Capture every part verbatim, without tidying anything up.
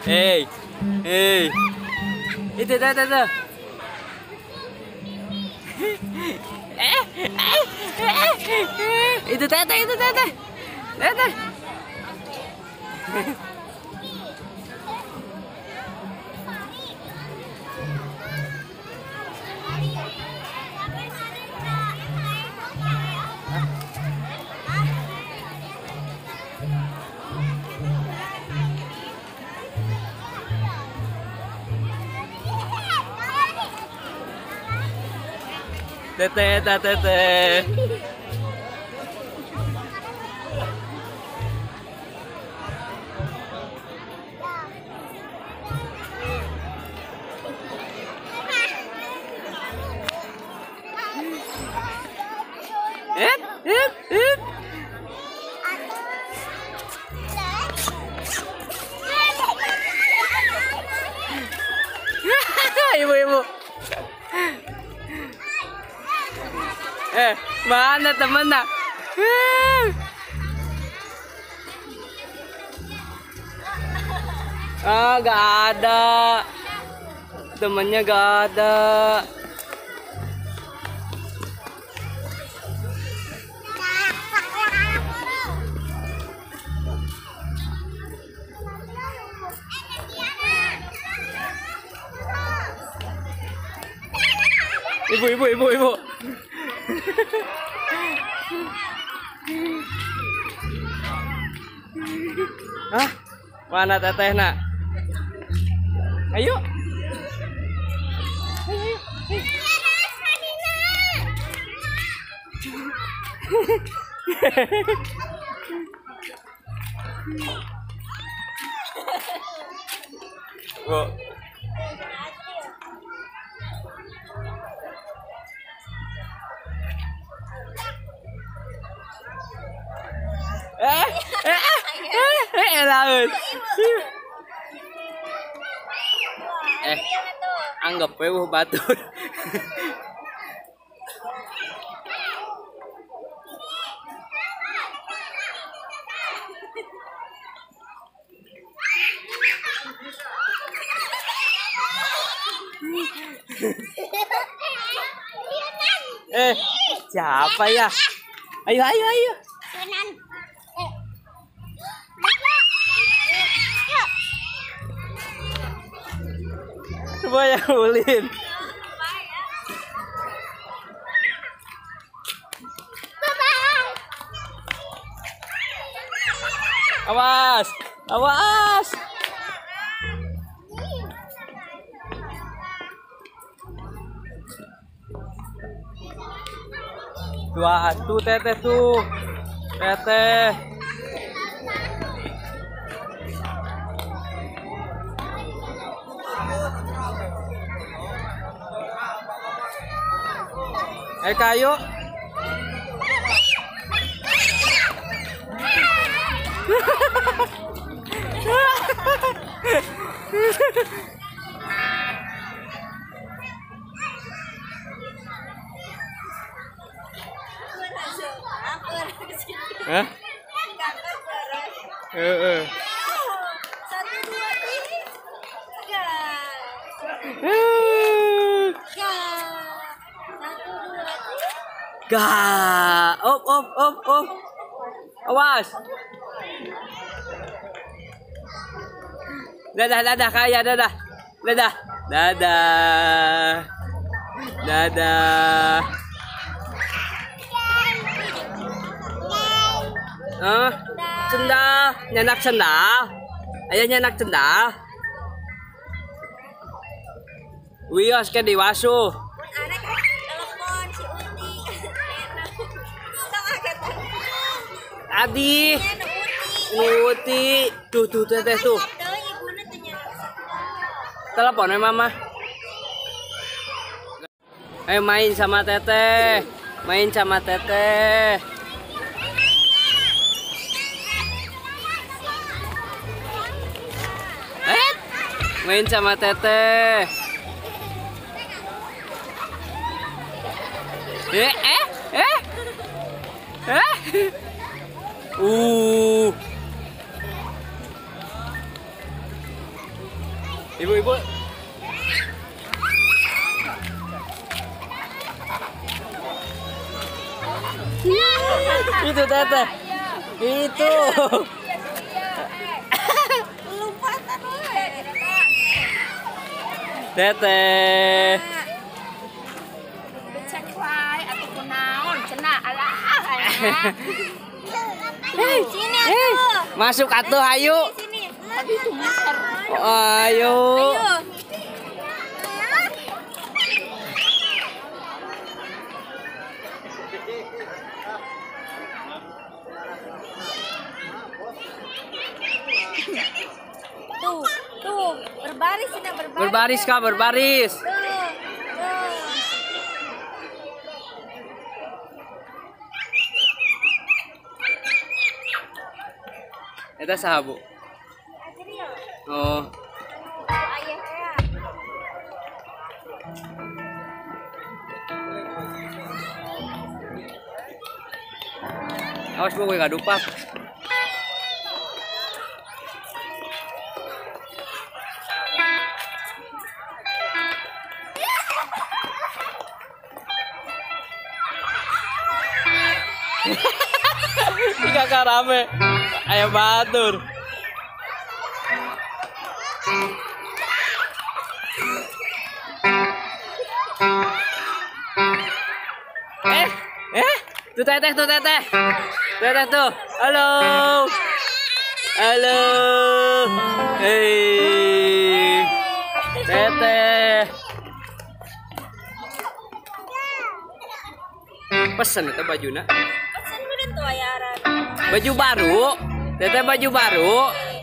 Hei, hei, itu tuh tuh tuh. Eh, eh, eh, eh. Itu teteh, itu teteh, teteh. Teteh, teteh, teteh. Hip, hip, hip. Ibu-ibu. Eh, mana temennya? Ah, gak ada. Temennya gak ada. Ibu, ibu, ibu, ibu. Hah? Mana teteh nak? Ayo. Bu. Eh, eh, eh, eh, laut. Eh, anggap wewe batu. Eh, siapa ya? Ayo, ayo, ayo. Coba yang ulin. Awas, awas. Dua, tuh teteh tuh, teteh. Eh kayu. Hah? Eh, eh. Satu dua tiga. Gak, op, op, op, op. Awas. Dadah, dadah, kaya, dadah, dadah, dadah, dadah. Ah, sendal, nyanak sendal. Ayo nyanak sendal. Wios ke diwasu. Anak telepon si Uti. Adi. Uti. Tuh, tuh, teteh tuh. Teleponnya mama. Ayo main sama teteh. Main sama teteh. Eh, main sama teteh. Eh, eh, eh, eh, uh, Ibu-ibu. Itu teteh. Itu. Lompatan we. Teteh. Becek wae atuh kunaon cenah alah. Hei, Sini hei. atuh. Masuk atuh ayo. Sini. Tadi tuh muter. Ayo. Ayo. Tuh, tuh, berbaris sudah berbaris. Berbaris Kak, berbaris. Tuh, tuh. Eta saha, Bu? Oh. Ayah ya. Awas Bu, gue kadupak. Kakak rame. Ayo batur. Eh, eh, tuh teteh, tuh teteh, teteh tuh, halo, halo, hei, teteh, pesen itu bajunya, Pesan udah tuh ayaran. baju baru, teteh baju baru,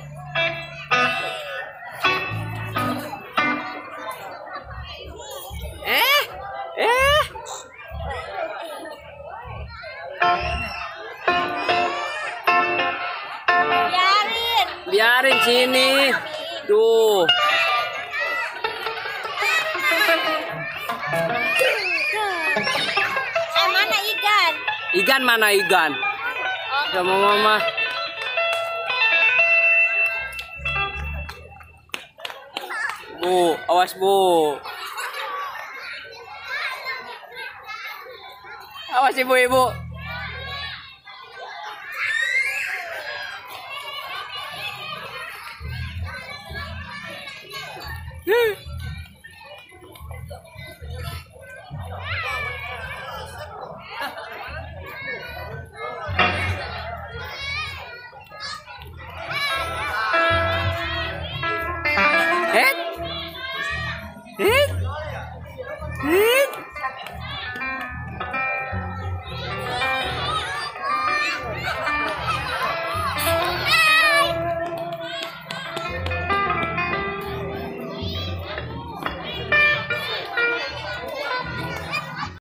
eh, eh. Biarin. Biarin sini. Tuh. Eh mana ikan? Igan mana igan? Sama mama. Bu, awas Bu. Awas ibu-ibu. Eh? Eh? Eh?